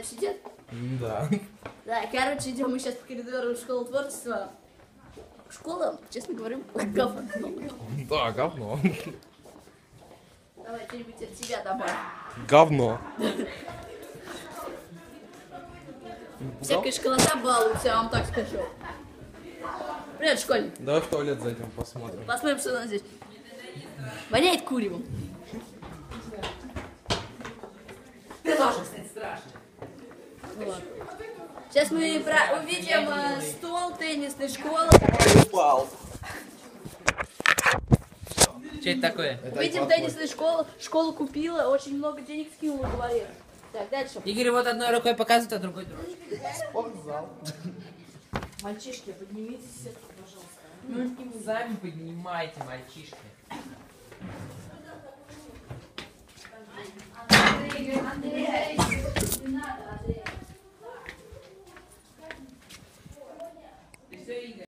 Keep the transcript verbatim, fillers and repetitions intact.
рядом сидят? Да. Да, короче, идем мы сейчас по коридору в школу творчества. Школа, честно говоря, говно. Да, говно. Давай что-нибудь от тебя добавь. Говно. Всякая школота балуется, я вам так скажу. Привет, школьник. Давай в туалет зайдем, посмотрим. Посмотрим, что у нас здесь. Воняет куревом. Ты тоже, кстати, страшно. Вот. Сейчас мы про- увидим э, стол теннисной школы. Упал. Что это такое? Увидим теннисную школу. Школу купила, очень много денег скинула, говорит. Так, дальше. Игорь вот одной рукой показывает, а другой дрожит. Спортзал. Мальчишки, поднимитесь, пожалуйста. Ну, сами поднимайте, мальчишки. Андрей, Андрей, не надо, Андрей. Ты все, Игорь.